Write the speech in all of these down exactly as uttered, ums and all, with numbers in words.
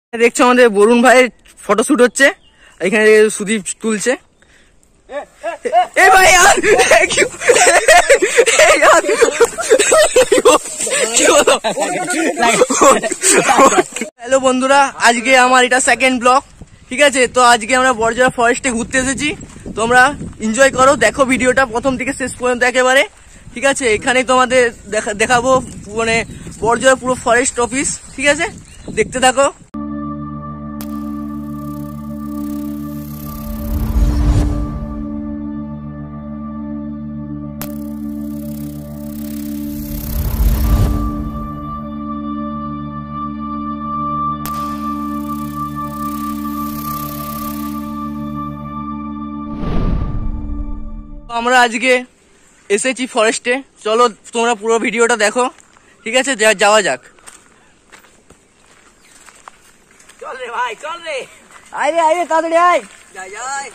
দেখছো আমাদের বরুণ ভাইয়ের ফটোশুট হচ্ছে, এখানে সুদীপ তুলছে। হ্যালো বন্ধুরা, আজকে আমার এটা সেকেন্ড ব্লগ, ঠিক আছে? তো আজকে আমরা বড়জোড়া ফরেস্টে ঘুরতে এসেছি, তোমরা এনজয় করো, দেখো ভিডিওটা প্রথম থেকে শেষ পর্যন্ত একেবারে, ঠিক আছে? এখানে তোমাদের দেখাবো মানে বড়জোড়া পুরো ফরেস্ট অফিস, ঠিক আছে? দেখতে থাকো। আমরা আজকে এসেছি ফরেস্টে, চলো তোমরা পুরো ভিডিওটা দেখো, ঠিক আছে? যাওয়া যাক। চল রে ভাই, চল রে, আয় রে আয় রে, তাড়াতাড়ি আয়। যাই যাই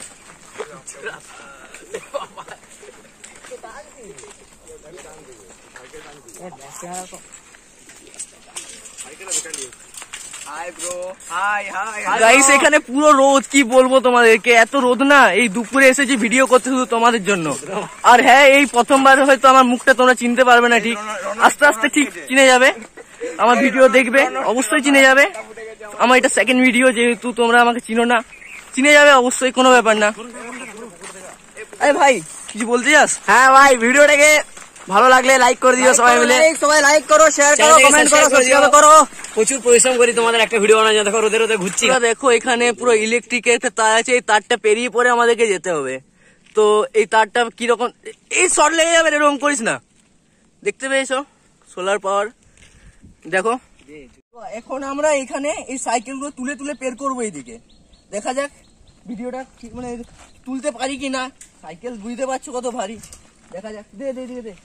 গাইস, এখানে পুরো রোদ, কি বলবো তোমাদেরকে, এত রোদ না। এই দুপুরে এসেছি ভিডিও করতে শুধু তোমাদের জন্য। আর হ্যাঁ, এই প্রথমবার হয়তো আমার মুখটা তোমরা চিনতে পারবে না, ঠিক আস্তে আস্তে ঠিক চিনে যাবে। আমার ভিডিও দেখবে অবশ্যই চিনে যাবে। আমার এটা সেকেন্ড ভিডিও, যেহেতু তোমরা আমাকে চিনো না, চিনে যাবে অবশ্যই, কোনো ব্যাপার না। আরে ভাই, কিছু বলতে চাস? হ্যাঁ ভাই, ভিডিওটাকে ভালো লাগলে লাইক করে দিও সবাই মিলে, সবাই লাইক করো, শেয়ার করো, কমেন্ট করো, সাবস্ক্রাইব করো। প্রচুর পরিশ্রম করি তোমাদের একটা ভিডিও বানানোর জন্য। দেখো রোদে রোদে ঘুরছি। দেখো এখানে পুরো ইলেকট্রিকের একটা তার আছে, এই তারটা পেরিয়ে পরে আমাদেরকে যেতে হবে। তো এই তারটা কিরকম, এই শর্ট লেগে যাবে, এরকম করিস না। দেখতে পেয়েছো সোলার পাওয়ার, দেখো। এখন আমরা এখানে এই সাইকেল গুলো তুলে তুলে বের করবো এইদিকে, দেখা যাক ভিডিওটা মানে তুলতে পারি কিনা। সাইকেল বুঝতে পারছো কত ভারী, দেখা যাক। দে দে দে দে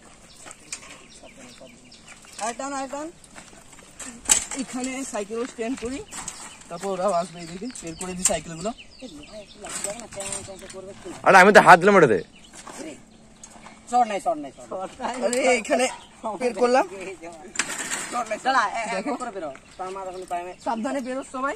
আয়টান আয়টান এখানে সাইকেল স্ট্যান্ড করি, তারপর ওরাও আসবে এইদিকে, বের করে দিই সাইকেল গুলো। আরে আমি তো হাত দিলাম ওটাতে। আরে এখানে বের করলাম, সাবধানে বেরো সবাই।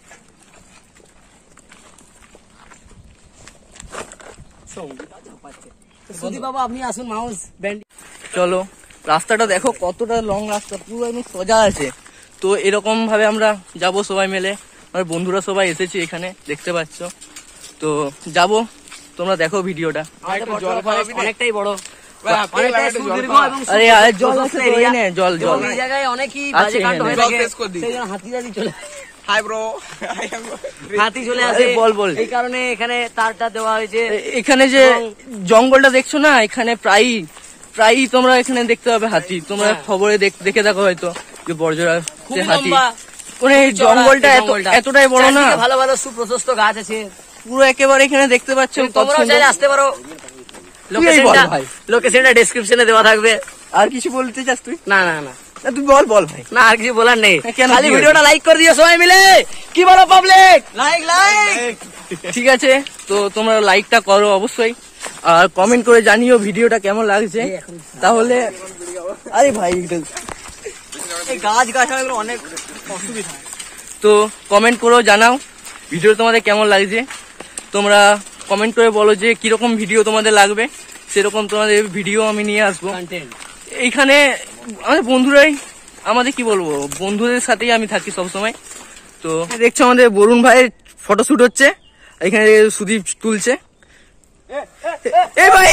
সুদীপ বাবা আপনি আসুন, মাউস ব্যান্ড। চলো, রাস্তাটা দেখো কতটা লং রাস্তা, পুরো একদম সোজা আছে। তো এরকম ভাবে আমরা যাব সবাই মিলে, আমার বন্ধুরা সবাই এসেছে এখানে, দেখতে পাচ্ছ। তো যাব, তোমরা দেখো ভিডিওটা। অনেকটাই বড়, আরে আরে জল আছে, জল জল এই জায়গায় অনেকই বাজে কাণ্ড হয়ে থাকে, সেই জন্য হাতি জাতি চলে। হাই ব্রো, হাতি চলে আসে, বল বল। এই কারণে এখানে তারটা দেওয়া হয়েছে। এখানে যে জঙ্গলটা দেখছো না, এখানে প্রায় প্রায়ই তোমরা এখানে দেখতে পাবে হাতি। তোমরা খবরে দেখে দেখো হয়তো যে বড়জোড়া যে হাতি, মানে জঙ্গলটা এতটাই বড় না, ভালো ভালো সুপ্রশস্ত গাছ আছে পুরো একেবারে এখানে দেখতে পাচ্ছ। তোমরা চাইলে আসতে পারো, লোকেশনটা ডেসক্রিপশনে দেওয়া থাকবে। আর কিছু বলতে চাস তুই? না না না, তুই বল বল ভাই। না আর কিছু বলার নেই, খালি ভিডিওটা লাইক করে দিও সবাই মিলে। কি বলো পাবলিক? Like like. ঠিক আছে, তো তোমরা লাইকটা করো অবশ্যই, আর কমেন্ট করে জানিও ভিডিওটা কেমন লাগছে। তাহলে আরে ভাই, এই গাছ গাছ অনেক অসুবিধা, তো কমেন্ট করো, জানাও ভিডিও তোমাদের কেমন লাগছে। তোমরা কমেন্ট করে বলো যে কিরকম ভিডিও তোমাদের লাগবে, সেরকম তোমাদের ভিডিও আমি নিয়ে আসবো। এইখানে আমাদের বন্ধুরাই, আমাদের কি বলবো, বন্ধুদের সাথেই আমি থাকি সবসময়। তো দেখছো আমাদের বরুণ ভাইয়ের ফটোশুট হচ্ছে, এখানে সুদীপ তুলছে। ভাই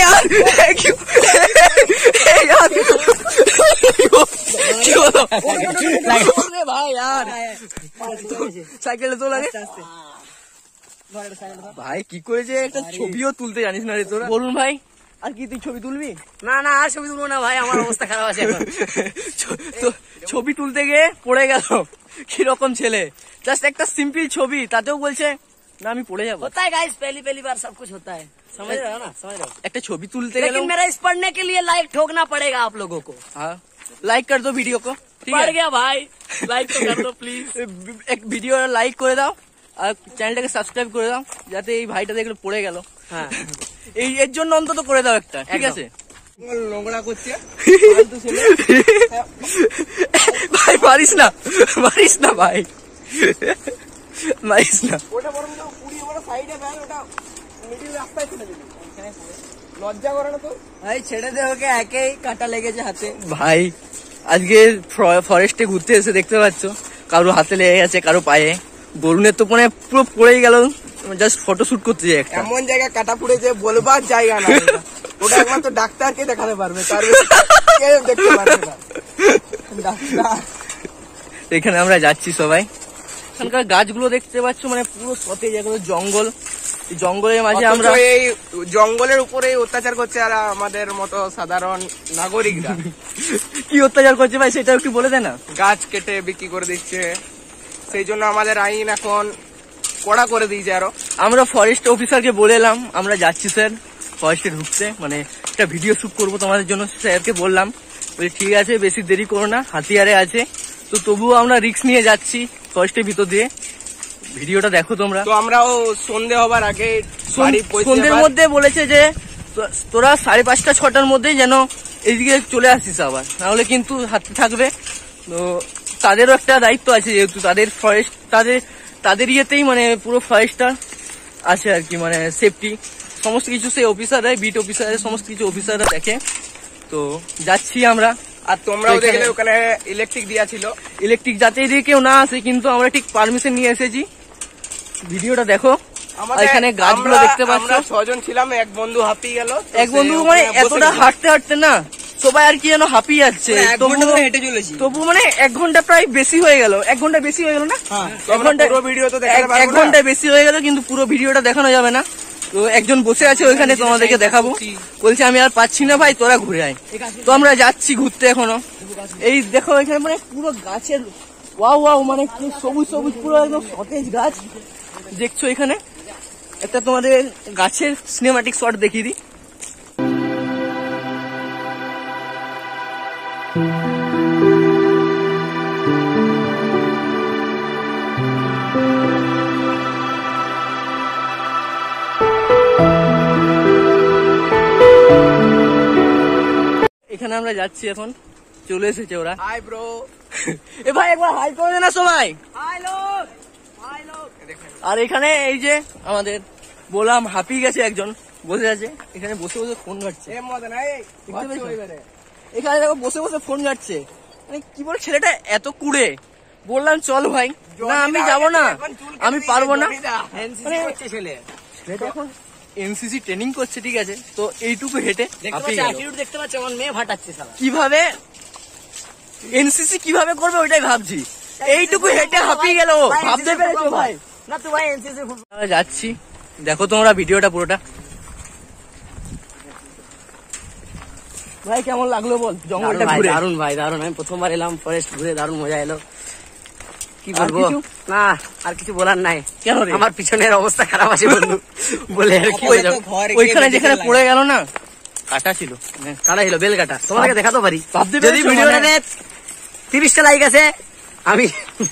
সাইকেলে তো লাগে ভাই, কি করেছে, একটা ছবিও তুলতে জানিস না রে তোরা। বলুন ভাই, আর কি তুই ছবি তুলবি? না না, আর ছবি তুলবো না ভাই, আমার অবস্থা খারাপ আছে। ছবি তুলতে গিয়ে পড়ে গেল, কিরকম ছেলে, জাস্ট একটা সিম্পল ছবি, তাতেও বলছে না আমি পড়ে যাবো। होता है गाइस, पहली पहली बार सब कुछ होता है, समझ रहे हो ना, समझ रहे हो। একটা ছবি তুলতে গেল, लेकिन मेरा इस पढ़ने के लिए लाइक ठोकना पड़ेगा आप लोगों को। हाँ, लाइक कर दो वीडियो को, पढ़ गया भाई, लाइक तो कर दो प्लीज। এক ভিডিও লাইক করে দাও, আর চ্যানেলটাকে সাবস্ক্রাইব করে দাও, যাতে এই ভাইটা দেখলে পড়ে গেল। হ্যাঁ, এই এর জন্য অন্তত করে দাও একটা, ঠিক আছে? নোংরা করছে ভাই, পারিস না পারিস না ভাই, মারিস না। ওটা বরং পুরি বড় সাইডে ফেল, ওটা মিডিল রাস্তায় ছেড়ে দিবি। লজ্জা করে না তো ভাই? ছেড়ে দে ওকে, একেই কাঁটা লেগেছে হাতে। ভাই আজকে ফরেস্টে ঘুরতে এসে দেখতে পাচ্ছ কারো হাতে লেগে গেছে, কারো পায়ে। বরুণের তো মানে পুরো পড়েই গেল, জাস্ট ফটো শুট করতে যাই একটা। এমন জায়গায় কাটা পুড়েছে বলবার জায়গা না, ওটা একমাত্র ডাক্তারকে দেখাতে পারবে, তার কেউ দেখতে পারবে না। ডাক্তার এখানে আমরা যাচ্ছি সবাই। এখানকার গাছগুলো দেখতে পাচ্ছ মানে পুরো সতেজ, এগুলো জঙ্গল। এই জঙ্গলের মাঝে আমরা এই জঙ্গলের উপরে অত্যাচার করছে আর আমাদের মতো সাধারণ নাগরিকরা কি অত্যাচার করছে ভাই সেটা একটু বলে দে না। গাছ কেটে বিক্রি করে দিচ্ছে, সেই জন্য আমাদের আইন এখন কড়া করে দিয়েছে আরো। আমরা ফরেস্ট অফিসারকে বলে এলাম আমরা যাচ্ছি স্যার ফরেস্টে ঢুকতে, মানে একটা ভিডিও শুট করবো তোমাদের জন্য। স্যারকে বললাম, বলি ঠিক আছে বেশি দেরি করো না, হাতিয়ারে আছে। তো তবুও আমরা রিস্ক নিয়ে যাচ্ছি ফরেস্টের ভিতর দিয়ে। ভিডিওটা দেখো তোমরা। তো আমরাও সন্ধে হবার আগে সন্ধ্যের মধ্যে বলেছে যে তোরা সাড়ে পাঁচটা ছটার মধ্যেই যেন এইদিকে চলে আসিস, আবার নাহলে কিন্তু হাতে থাকবে। তো তাদেরও একটা দায়িত্ব আছে, যেহেতু তাদের ফরেস্ট তাদের তাদের ইয়েতেই মানে পুরো ফরেস্টটা আছে আর কি, মানে সেফটি সমস্ত কিছু সেই অফিসাররা, বিট অফিসারের সমস্ত কিছু অফিসাররা দেখে। তো যাচ্ছি আমরা। আর তোমরাও দেখলে ওখানে ইলেকট্রিক দেওয়া ছিল, ইলেকট্রিক যাতে দিয়ে কেউ না আসে, কিন্তু আমরা ঠিক পারমিশন নিয়ে এসেছি। ভিডিওটা দেখো, এখানে গাছগুলো দেখতে পাচ্ছ। ছজন ছিলাম, এক বন্ধু হাঁপিয়ে গেল। এক বন্ধু মানে এতটা হাঁটতে হাঁটতে না সবাই আর কি যেন হাঁপিয়ে যাচ্ছে, হেঁটে চলেছি। তবু মানে এক ঘন্টা প্রায় বেশি হয়ে গেল, এক ঘন্টা বেশি হয়ে গেল না, এক ঘন্টা ভিডিও তো এক ঘন্টা বেশি হয়ে গেল, কিন্তু পুরো ভিডিওটা দেখানো যাবে না। তো একজন বসে আছে ওইখানে, তোমাদেরকে দেখাবো। বলছে আমি আর পাচ্ছি না ভাই, তোরা ঘুরে আয়। তো আমরা যাচ্ছি ঘুরতে এখনো। এই দেখো এখানে মানে পুরো গাছের ওয়াও ওয়াও, মানে কি সবুজ সবুজ পুরো একদম সতেজ গাছ দেখছো। এখানে একটা তোমাদের গাছের সিনেমাটিক শট দেখিয়ে দিই। এখানে আমরা যাচ্ছি এখন, চলে এসেছে ওরা। Hi bro. এ ভাই একবার হাই করে দে না সবাই। হাই লোক, হাই লোক। আর এখানে এই যে আমাদের বললাম হাঁপিয়ে গেছে একজন, বসে আছে এখানে, বসে বসে ফোন ঘাটছে। এখানে দেখো বসে বসে ফোন ঘাটছে, মানে কি বল ছেলেটা এত কুড়ে। বললাম চল ভাই, না আমি যাবো না, আমি পারবো না। ছেলেটা এখন এনসিসি ট্রেনিং করছে, ঠিক আছে। তো এইটুকু হেঁটে দেখতে পাচ্ছি আমার মেয়ে ভাটাচ্ছে কিভাবে এনসিসি কিভাবে করবে ওইটাই ভাবছি। এইটুকু হেঁটে হাঁপিয়ে গেল, ভাবতে পেরেছো ভাই? না তো ভাই এনসিসি যাচ্ছি, দেখো তোমরা ভিডিওটা পুরোটা। ভাই কেমন লাগলো বল জঙ্গলটা ঘুরে? দারুন ভাই দারুন, আমি প্রথমবার এলাম ফরেস্ট ঘুরে, দারুন মজা এলো। কি বলবো, না আর কিছু বলার নাই। কেন রে? আমার পিছনের অবস্থা খারাপ আছে বন্ধু, বলে আর কি। ওইখানে যেখানে পড়ে গেল না, কাটা ছিল, কাটা ছিল বেল কাটা, তোমাকে দেখাতে পারি ভাবতে যদি ভিডিওটাতে তিরিশটা লাইক আছে। আমি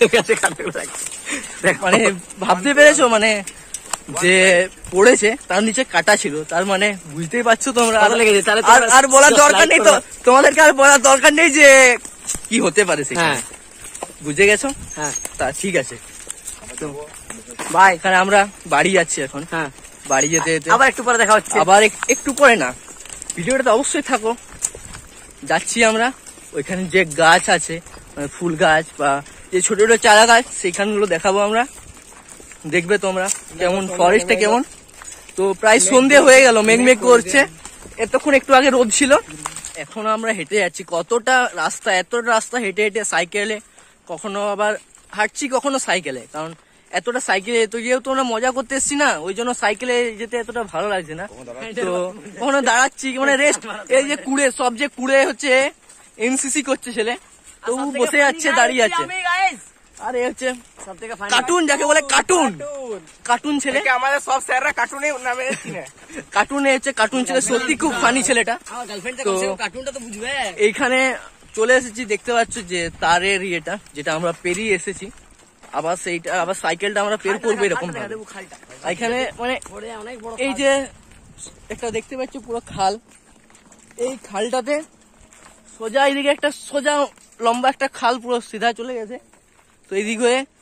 মানে ভাবতে পেরেছো, মানে যে পড়েছে তার নিচে কাটা ছিল, তার মানে বুঝতেই পারছো তোমরা। আর বলার দরকার নেই তো, তোমাদেরকে আর বলার দরকার নেই যে কি হতে পারে সেখানে, বুঝে গেছো? হ্যাঁ তা ঠিক আছে। তো ভাই এখানে আমরা বাড়ি যাচ্ছি এখন। হ্যাঁ বাড়ি যেতে যেতে আবার একটু পরে দেখা হচ্ছে। আবার একটু পরে না, ভিডিওটাতে অবশ্যই থাকো। যাচ্ছি আমরা, ওইখানে যে গাছ আছে মানে ফুল গাছ বা যে ছোট ছোট চারা গাছ, সেখানগুলো দেখাবো আমরা, দেখবে তোমরা কেমন ফরেস্টে কেমন। তো প্রায় সন্ধে হয়ে গেল, মেঘ মেঘ করছে, এতক্ষণ একটু আগে রোদ ছিল। এখন আমরা হেঁটে যাচ্ছি, কতটা রাস্তা, এতটা রাস্তা হেঁটে হেঁটে, সাইকেলে কখনো আবার হাঁটছি কখনো সাইকেলে, কারণ এতটা সাইকেলে তো যেহেতু আমরা মজা করতে এসছি না, ওই জন্য সাইকেলে যেতে এতটা ভালো লাগছে না। তো কখনো দাঁড়াচ্ছি মানে রেস্ট, এই যে কুড়ে সব যে কুড়ে হচ্ছে এনসিসি করছে ছেলে, তবু বসে যাচ্ছে দাঁড়িয়ে আছে। আরে হচ্ছে কার্টুন, যাকে বলে কার্টুন, কার্টুন ছেলে। আমাদের সব স্যাররা কার্টুনে নামে কার্টুনে হচ্ছে কার্টুন ছেলে, সত্যি খুব ফানি ছেলেটা। তো এইখানে চলে এসেছি, দেখতে পাচ্ছ যে তারের ইয়েটা যেটা আমরা পেরিয়ে এসেছি, আবার সেইটা আবার সাইকেলটা আমরা পের করবো এরকম ভাবে। এখানে মানে এই যে একটা দেখতে পাচ্ছ পুরো খাল, এই খালটাতে সোজা এইদিকে একটা সোজা লম্বা একটা খাল পুরো সিধা চলে গেছে। তো এইদিক হয়ে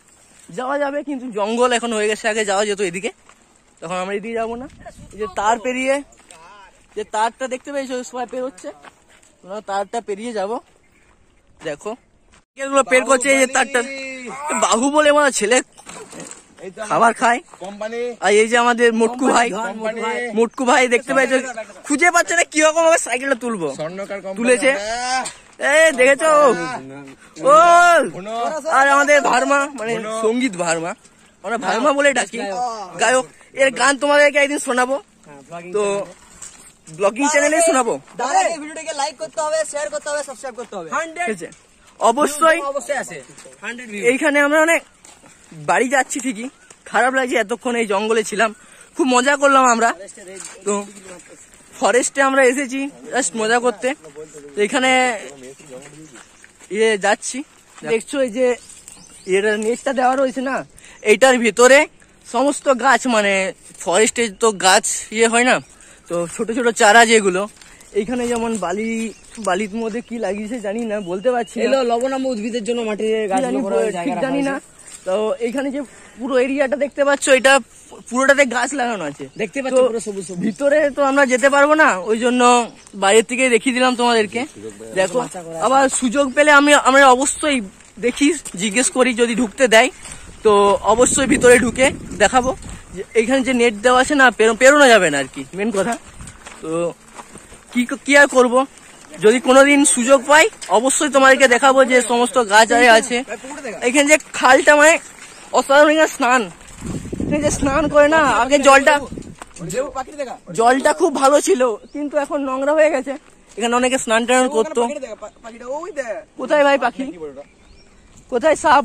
যাওয়া যাবে, কিন্তু জঙ্গল এখন হয়ে গেছে, আগে যাওয়া যেত এদিকে, তখন আমরা এদিকে যাবো না। এই যে তার পেরিয়ে, যে তারটা দেখতে পেয়েছো সবাই পের হচ্ছে, তারটা পেরিয়ে যাব। দেখো এগুলো পের করছে, এই যে তারটা বাহু বলে আমার ছেলে খাবার খায়। আর এই যে আমাদের মোটকু ভাই, মোটকু ভাই দেখতে পাইছো, খুঁজে পাচ্ছে না কিরকম ভাবে সাইকেলটা তুলবো, তুলেছে এই দেখেছো ও। আর আমাদের ভার্মা মানে সঙ্গীত ভার্মা, আমরা ভার্মা বলে ডাকি, গায়ক। এর গান তোমাদেরকে একদিন শোনাবো, তো ব্লগিং চ্যানেলে শোনাবো। ভিডিওটাকে লাইক করতে হবে, শেয়ার করতে হবে, সাবস্ক্রাইব করতে হবে, অবশ্যই অবশ্যই আছে। এইখানে আমরা অনেক বাড়ি যাচ্ছি ঠিকই, খারাপ লাগছে, এতক্ষণ এই জঙ্গলে ছিলাম, খুব মজা করলাম আমরা। তো ফরেস্টে আমরা এসেছি জাস্ট মজা করতে, তো এখানে ইয়ে যাচ্ছি, দেখছো এই যে এটা নেটটা দেওয়া রয়েছে না, এইটার ভিতরে সমস্ত গাছ, মানে ফরেস্টে তো গাছ ইয়ে হয় না, তো ছোট ছোট চারা যেগুলো, এইখানে যেমন বালি, বালির মধ্যে কি লাগিয়েছে জানি না, বলতে পারছি না, লবণাম্য উদ্ভিদের জন্য মাটির গাছ ঠিক জানি না। তো এইখানে যে পুরো এরিয়াটা দেখতে পাচ্ছ, এটা পুরোটাতে গাছ লাগানো আছে, দেখতে পাচ্ছ পুরো সবুজ সবুজ। ভিতরে তো আমরা যেতে পারবো না, ওই জন্য বাইরের থেকে দেখিয়ে দিলাম তোমাদেরকে। দেখো আবার সুযোগ পেলে আমি আমরা অবশ্যই দেখি, জিজ্ঞেস করি, যদি ঢুকতে দেয় তো অবশ্যই ভিতরে ঢুকে দেখাবো। এখানে যে নেট দেওয়া আছে না, পেরোনো যাবে না আর কি, মেন কথা। তো কি কি আর করবো, যদি কোনোদিন সুযোগ পাই অবশ্যই তোমাদেরকে দেখাবো যে সমস্ত গাছ আছে। এখানে যে খালটা মানে অসাধারণ, স্নান, যে স্নান করে না, আগে জলটা জলটা খুব ভালো ছিল, কিন্তু এখন নোংরা হয়ে গেছে, এখানে অনেকে স্নান টান করতো। কোথায় ভাই পাখি, কোথায় সাপ?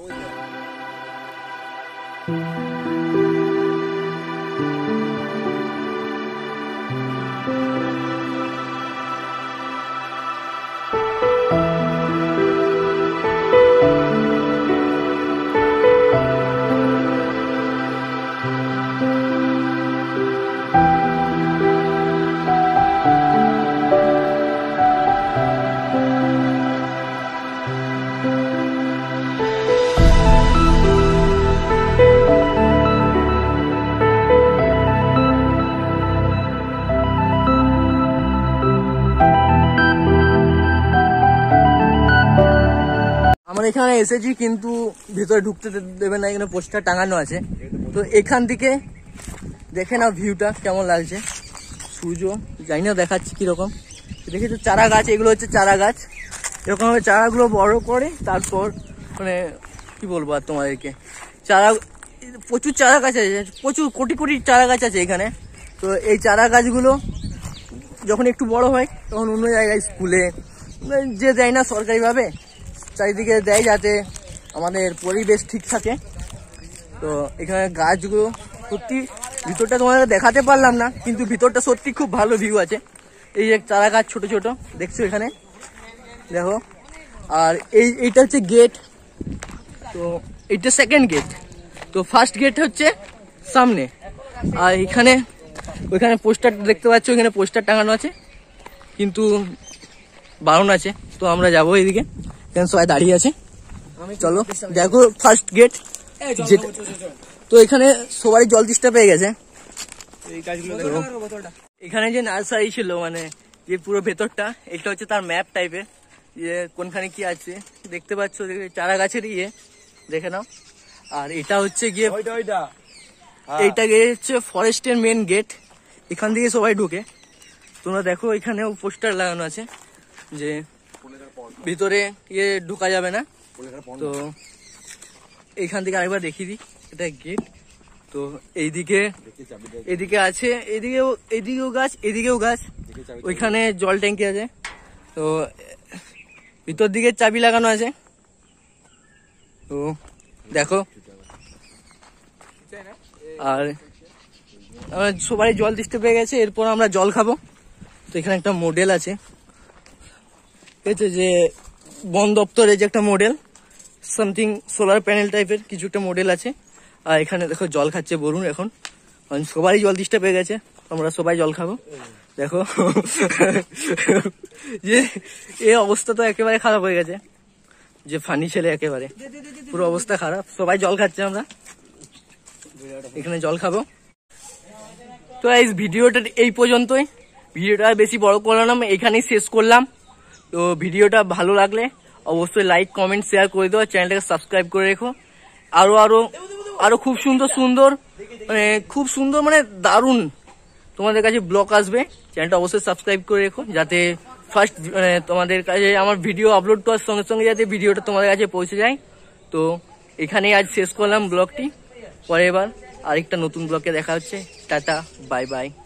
আমরা এখানে এসেছি, কিন্তু ভিতরে ঢুকতে দেবে না, এখানে পোস্টার টাঙানো আছে। তো এখান থেকে দেখে নাও ভিউটা কেমন লাগছে, সূর্য জানি না দেখাচ্ছি কিরকম। দেখেছো চারা গাছ, এগুলো হচ্ছে চারা গাছ, এরকম ভাবে চারাগুলো বড় করে তারপর মানে কি বলবো আর তোমাদেরকে, চারা প্রচুর চারা গাছ আছে, প্রচুর কোটি কোটি চারা গাছ আছে এখানে। তো এই চারা গাছগুলো যখন একটু বড় হয় তখন অন্য জায়গায় স্কুলে যে দেয় না সরকারিভাবে, চারিদিকে দেয় যাতে আমাদের পরিবেশ ঠিক থাকে। তো এখানে গাছগুলো সত্যি, ভিতরটা তোমাদের দেখাতে পারলাম না, কিন্তু ভিতরটা সত্যি খুব ভালো ভিউ আছে। এই যে চারা গাছ ছোট ছোট দেখছো এখানে, দেখো। আর এই এইটা হচ্ছে গেট, তো এইটা সেকেন্ড গেট, তো ফার্স্ট গেট হচ্ছে সামনে। আর এখানে ওইখানে পোস্টার দেখতে পাচ্ছ, ওইখানে পোস্টার টাঙানো আছে, কিন্তু বারণ আছে। তো আমরা যাবো এইদিকে, কেন সবাই দাঁড়িয়ে আছে, চলো দেখো ফার্স্ট গেট। তো এখানে সবাই জল তেষ্টা পেয়ে গেছে। এখানে যে নার্সারি ছিল, মানে যে পুরো ভেতরটা, এটা হচ্ছে তার ম্যাপ টাইপের, যে কোনখানে কি আছে দেখতে পাচ্ছ, চারা গাছের ইয়ে দেখে নাও। আর এটা হচ্ছে গিয়ে, এইটা গিয়ে হচ্ছে ফরেস্টের মেন গেট, এখান থেকে সবাই ঢুকে। তোমরা দেখো এখানেও পোস্টার লাগানো আছে যে ভিতরে ইয়ে ঢুকা যাবে না। তো এইখান থেকে আরেকবার দেখিয়ে দিই, এটা গেট। তো এইদিকে এদিকে আছে, এদিকেও এদিকেও গাছ, এদিকেও গাছ, ওইখানে জল ট্যাঙ্কি আছে। তো ভিতর দিকে চাবি লাগানো আছে। তো দেখো, আর সবাই জল দিতে পেয়ে গেছে, এরপর আমরা জল খাবো। তো এখানে একটা মডেল আছে, ঠিক আছে, যে বন দপ্তরে যে একটা মডেল, সামথিং সোলার প্যানেল টাইপের কিছু একটা মডেল আছে। আর এখানে দেখো জল খাচ্ছে বরুণ, এখন সবারই জল দিতে পেয়ে গেছে, আমরা সবাই জল খাবো। দেখো যে এই অবস্থা তো একেবারে খারাপ হয়ে গেছে। যে ফানি ছেলে একেবারে, পুরো অবস্থা খারাপ। সবাই জল খাচ্ছে, আমরা এখানে জল খাবো। তো এই ভিডিওটা এই পর্যন্তই, ভিডিওটা বেশি বড় করলাম, এখানেই শেষ করলাম। তো ভিডিওটা ভালো লাগলে অবশ্যই লাইক কমেন্ট শেয়ার করে দেওয়া, চ্যানেলটাকে সাবস্ক্রাইব করে রেখো। আরো আরো আরো খুব সুন্দর সুন্দর মানে খুব সুন্দর মানে দারুণ তোমাদের কাছে ব্লগ আসবে। চ্যানেলটা অবশ্যই সাবস্ক্রাইব করে রেখো, যাতে ফার্স্ট মানে তোমাদের কাছে আমার ভিডিও আপলোড করার সঙ্গে সঙ্গে যাতে ভিডিওটা তোমাদের কাছে পৌঁছে যায়। তো এখানেই আজ শেষ করলাম ব্লগটি, পরে এবার আরেকটা নতুন ব্লগে দেখা হচ্ছে। Tata, bye by.